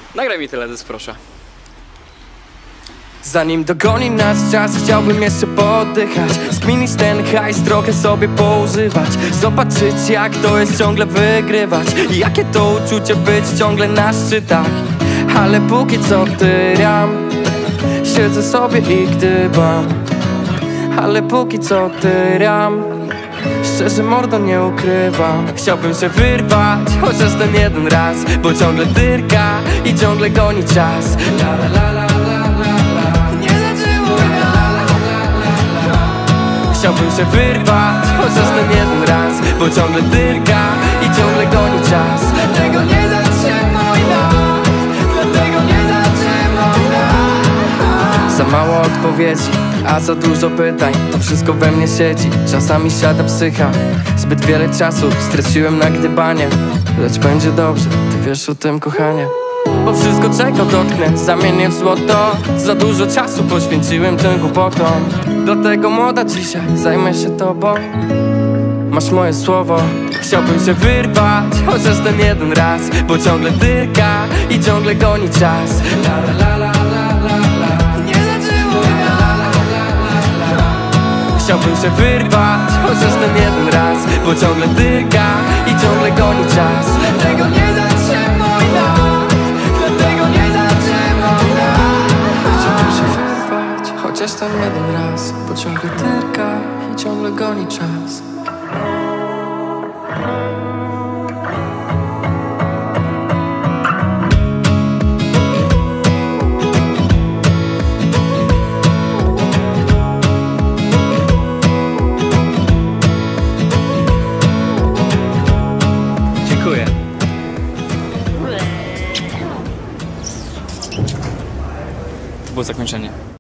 Nagraj mi teledysk, proszę. Zanim dogoni nas czas, chciałbym jeszcze poddychać. Skminić ten hajs, trochę sobie poużywać. Zobaczyć jak to jest ciągle wygrywać i jakie to uczucie być ciągle na szczytach. Ale póki co tyram, siedzę sobie i gdybam. Ale póki co tyram, szczerze mordo nie ukrywam. Chciałbym się wyrwać, chociaż ten jeden raz, bo ciągle dyrka i ciągle goni czas. La la la la la la la. Nie zatrzymuj mnie. Chciałbym się wyrwać, chociaż ten jeden raz, bo ciągle dyrka i ciągle goni czas. Dlatego nie zatrzymuj nas, dlatego nie zatrzymuj nas. Za mało odpowiedzi, a za dużo pytań. To wszystko we mnie siedzi, czasami siada psycha. Zbyt wiele czasu straciłem na gdybanie. Lecz będzie dobrze, ty wiesz o tym, kochanie. Bo wszystko czego dotknę zamienię w złoto. Za dużo czasu poświęciłem tym głupotom. Dlatego młoda dzisiaj zajmę się tobą. Masz moje słowo. Chciałbym się wyrwać, chociaż ten jeden raz, bo ciągle dyrka i ciągle goni czas. La la la la la la. Nie zatrzymuj mnie. Chciałbym się wyrwać, chociaż ten jeden raz, bo ciągle dyrka i ciągle goni czas. Dlatego nie zatrzymuj nas, dlatego nie zatrzymuj nas. Chciałbym się wyrwać, chociaż ten jeden raz, bo ciągle dyrka i ciągle goni czas. Dziękuję. To było zakończenie.